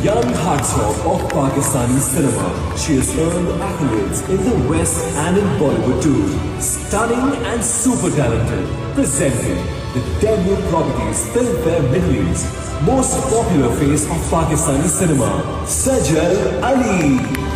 young heartthrob of Pakistani cinema. She has earned accolades in the West and in Bollywood too. Stunning and super talented. Presenting the debut properties Filmfare Middle East. Most popular face of Pakistani cinema, Sajal Ali.